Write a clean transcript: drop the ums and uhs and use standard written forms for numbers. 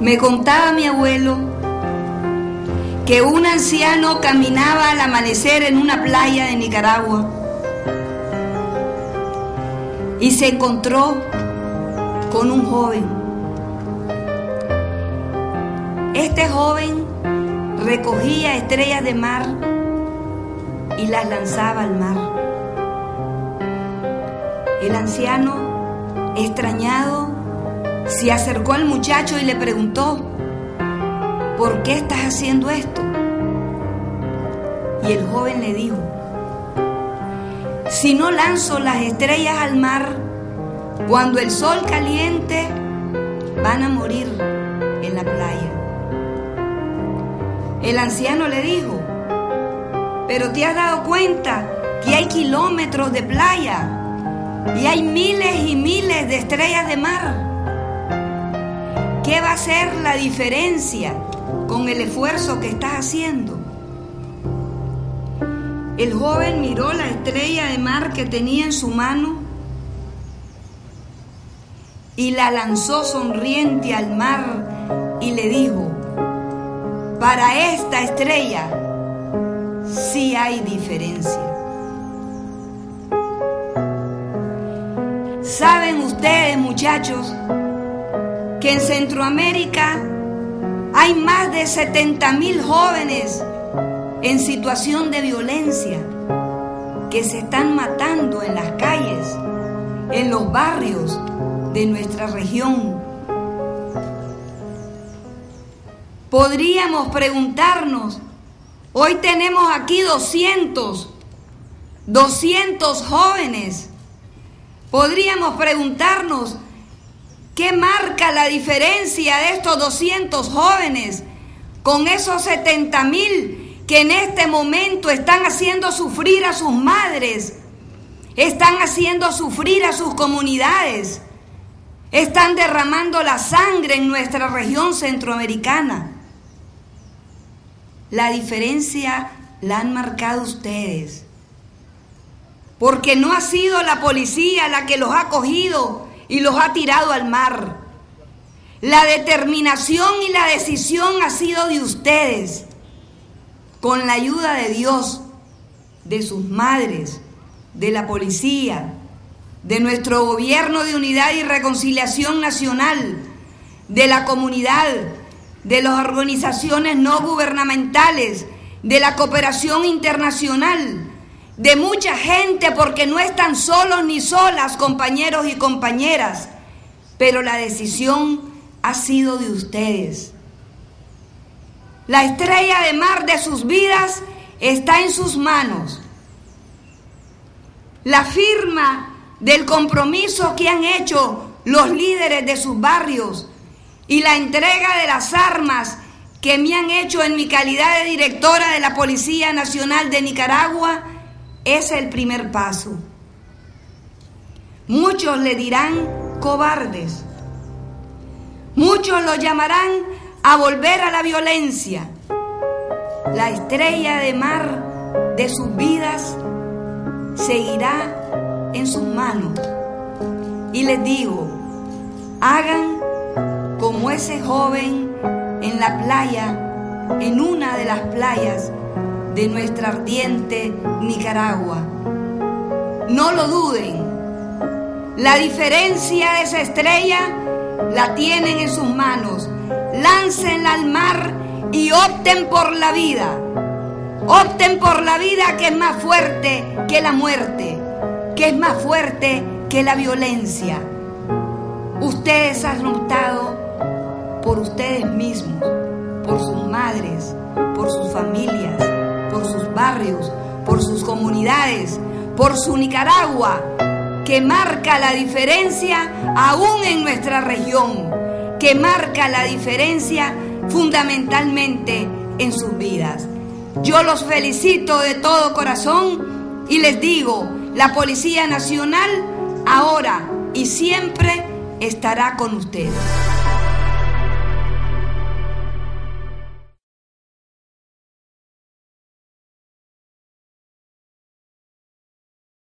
Me contaba mi abuelo que un anciano caminaba al amanecer en una playa de Nicaragua y se encontró con un joven. Este joven recogía estrellas de mar y las lanzaba al mar. El anciano, extrañado, se acercó al muchacho y le preguntó: ¿por qué estás haciendo esto? Y el joven le dijo: si no lanzo las estrellas al mar, cuando el sol caliente, van a morir en la playa. El anciano le dijo: pero ¿te has dado cuenta que hay kilómetros de playa y hay miles y miles de estrellas de mar? ¿Qué va a ser la diferencia con el esfuerzo que estás haciendo? El joven miró la estrella de mar que tenía en su mano y la lanzó sonriente al mar y le dijo: para esta estrella sí hay diferencia. ¿Saben ustedes, muchachos, que en Centroamérica hay más de 70,000 jóvenes en situación de violencia que se están matando en las calles, en los barrios de nuestra región? Podríamos preguntarnos, hoy tenemos aquí 200 jóvenes. Podríamos preguntarnos, ¿qué marca la diferencia de estos 200 jóvenes con esos 70,000 que en este momento están haciendo sufrir a sus madres, están haciendo sufrir a sus comunidades, están derramando la sangre en nuestra región centroamericana? La diferencia la han marcado ustedes, porque no ha sido la policía la que los ha cogido y los ha tirado al mar. La determinación y la decisión ha sido de ustedes, con la ayuda de Dios, de sus madres, de la policía, de nuestro gobierno de unidad y reconciliación nacional, de la comunidad, de las organizaciones no gubernamentales, de la cooperación internacional, de mucha gente, porque no están solos ni solas, compañeros y compañeras, pero la decisión ha sido de ustedes. La estrella de mar de sus vidas está en sus manos. La firma del compromiso que han hecho los líderes de sus barrios y la entrega de las armas que me han hecho en mi calidad de directora de la Policía Nacional de Nicaragua es el primer paso. Muchos le dirán cobardes, muchos lo llamarán a volver a la violencia. La estrella de mar de sus vidas seguirá en sus manos. Y les digo, hagan como ese joven en la playa, en una de las playas de nuestra ardiente Nicaragua. No lo duden, la diferencia de esa estrella la tienen en sus manos. Láncenla al mar y opten por la vida. Opten por la vida, que es más fuerte que la muerte, que es más fuerte que la violencia. Ustedes han optado por ustedes mismos, por sus madres, por sus familias, por sus barrios, por sus comunidades, por su Nicaragua, que marca la diferencia aún en nuestra región, que marca la diferencia fundamentalmente en sus vidas. Yo los felicito de todo corazón y les digo, la Policía Nacional ahora y siempre estará con ustedes.